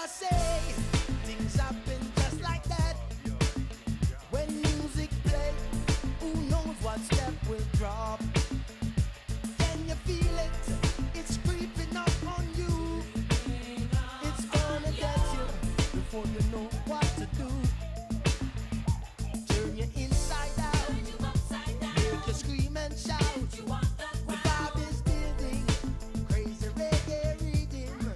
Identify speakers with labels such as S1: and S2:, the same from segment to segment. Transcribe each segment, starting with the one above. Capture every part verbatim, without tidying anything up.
S1: say things happen just like that. When music play, who knows what step will drop? Can you feel it? It's creeping up on you. It's gonna get you before you know what to do. Turn you inside out, make you scream and shout. The vibe is building, crazy reggae rhythm.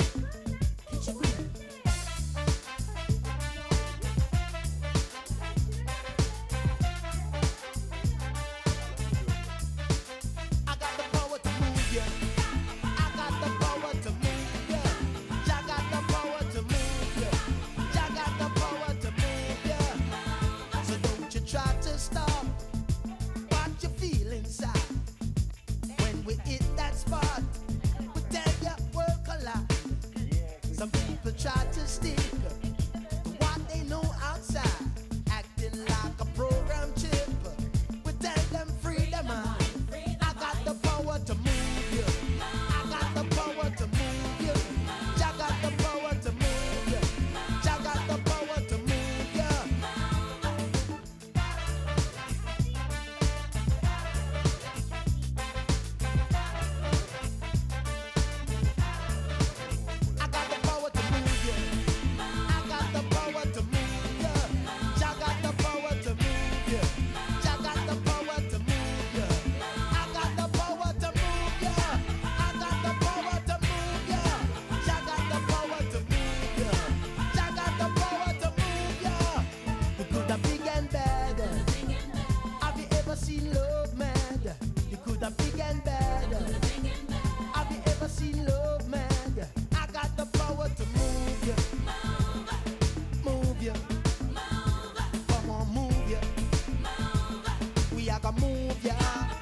S1: I got the power to move you. I got the power to move you. I got the power to move you. I got the power to move you. So don't you try to stop what you feel inside. When we hit that spot, we tell you work a lot. Some people try to stick to what they know outside, acting like a program chip. We tell them free their mind. I got the power to move you. I got the power to move you. I got the power to move you. I got the power to move you. I got the power to move you. I got the power to move you. I got the power to move you. I got the power to move you. I got the power to move you. I got the power to move you. I got the power to move you. I got the power to move you. You could have big and bad. Have you ever seen love mad? You could have big and bad. Have you ever seen love mad? I got the power to move you. Move you. Come on, move you. We are gonna move ya.